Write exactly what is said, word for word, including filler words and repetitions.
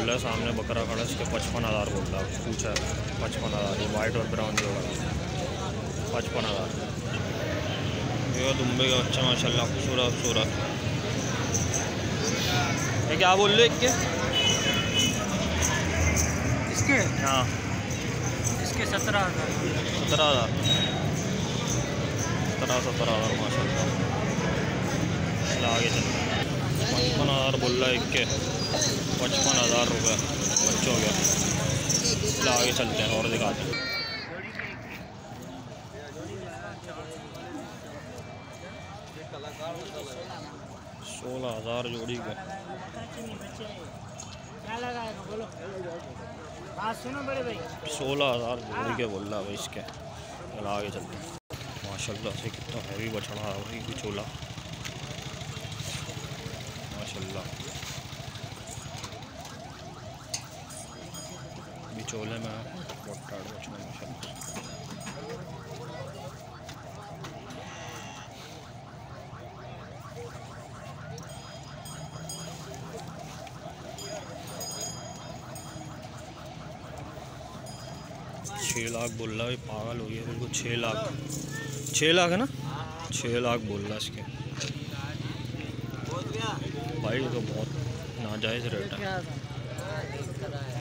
बोल रहा है, सामने बकरा खड़ा है, इसके पचपन हज़ार बोल रहा है, पूछा है पचपन हज़ार। ये वाइट और ब्राउन जो है पचपन हज़ार। ये दुम्बे का बच्चा माशाल्लाह खूबसूरत खूबसूरत। ये क्या बोल रहे एक के इसके? हाँ इसके सत्रह हज़ार सत्रह हज़ार सत्रह सत्रह हज़ार माशाल्लाह। आगे चलते हैं। पचपन हज़ार बोल रहा है एक के, पचपन हज़ार रुपये बच्चों के। चलो आगे चलते हैं और दिखाते हैं। सोलह हज़ार जोड़ी के। क्या लगाएगा बोलो? बात सुनो बड़े भाई। सोलह हज़ार जोड़ी के बोल रहा है भाई इसके। चलो आगे चलते हैं। माशाल्लाह से कितना हैवी बछड़ा है भाई बिचौला माशाल्लाह। बिचौले में बहुत बछड़ा माशाल्लाह। छः लाख बोल रहा है, पागल हो गया बिल्कुल। छः लाख छः लाख है ना, छः लाख बोल रहा है इसके भाई। ये तो बहुत नाजायज़ रेट है।